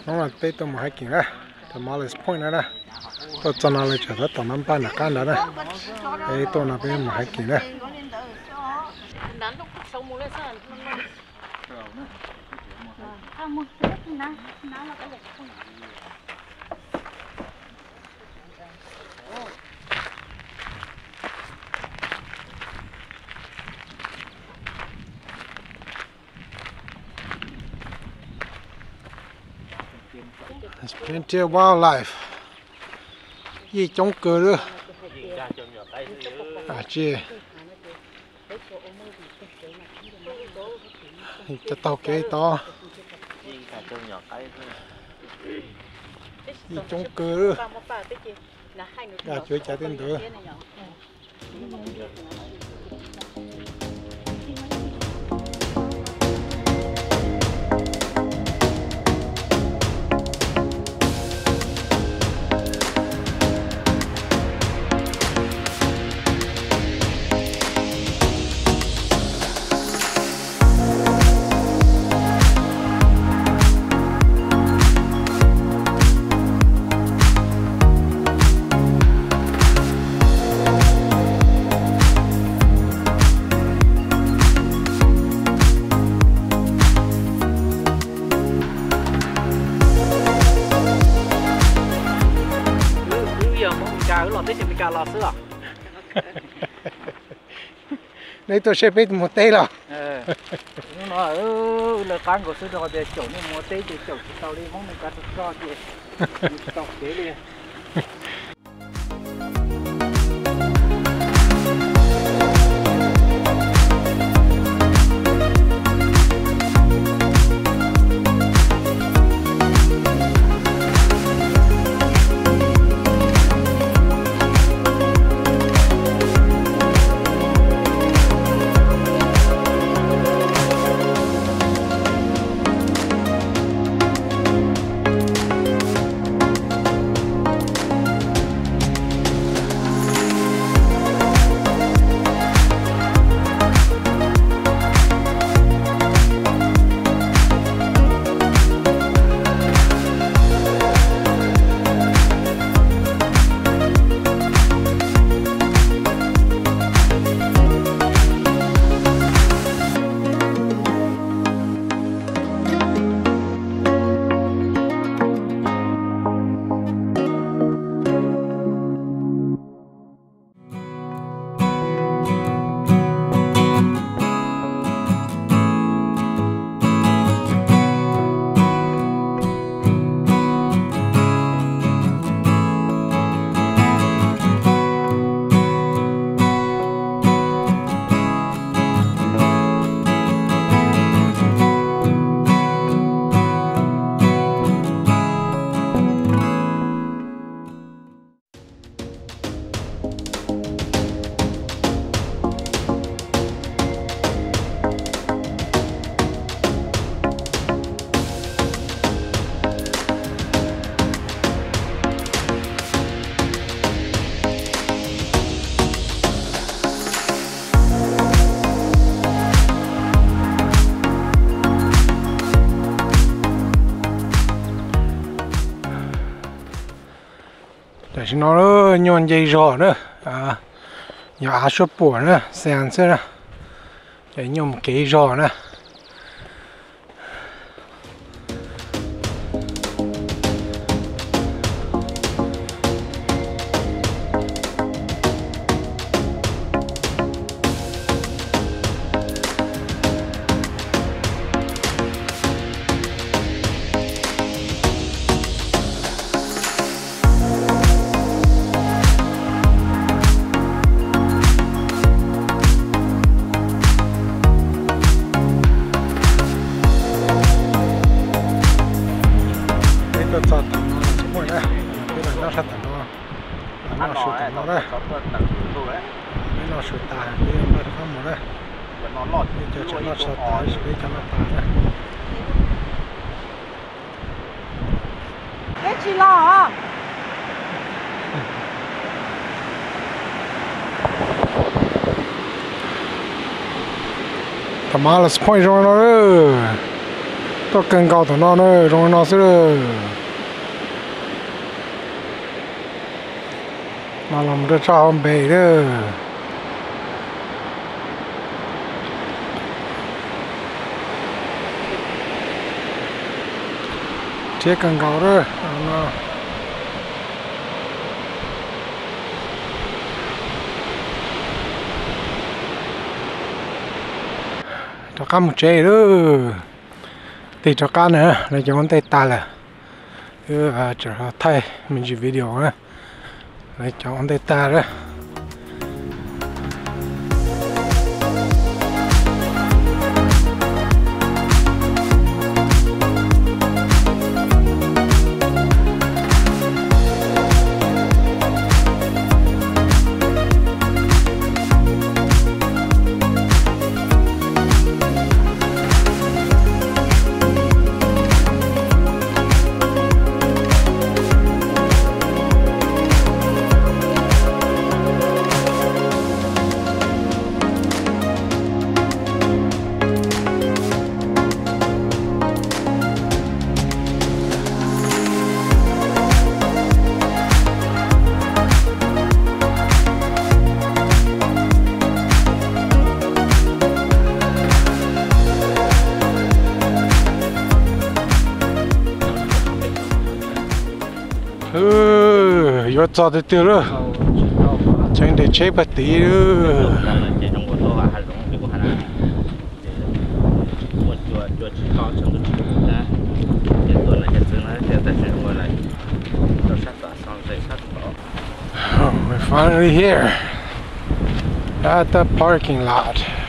nó là tây tôm hai kiện đó Tamales Point đó tôi cho nó lên trở tới tầm 5 ban là can đó đây đây tôi là bên hai kiện đó There's plenty of wildlife. Gì trong cửa nữa. À chị. Cái tàu kế to. Gì trong cửa nữa. À chuối trái tên nữa. Đây tôi sẽ biết một tay rồi. Nó ở là con của sư đồ để chỗ này một tay thì chỗ tàu đi mong mình cá cho gì tàu kế đi. để cho nó nhon dây rò nữa à nhỏ số bùa nữa sàn xưa nè để nhom cái rò nữa nó sụt tà đi mà không một đấy nó lọt cho nó sụt tà để cho nó tà đấy cái gì lo hả Tamales Point rồi nó có cần cao tụi nó nữa rồi nó sẽ mà làm được sao bể đó chết cần cao đó nó cho cá một chế đó thì cho cá nữa là cho con tay ta là chờ thay mình chỉ video nữa lấy cho con tay ta đó yo cho được tiêu rồi chẳng để chế bát tí nữa we're finally here at the parking lot.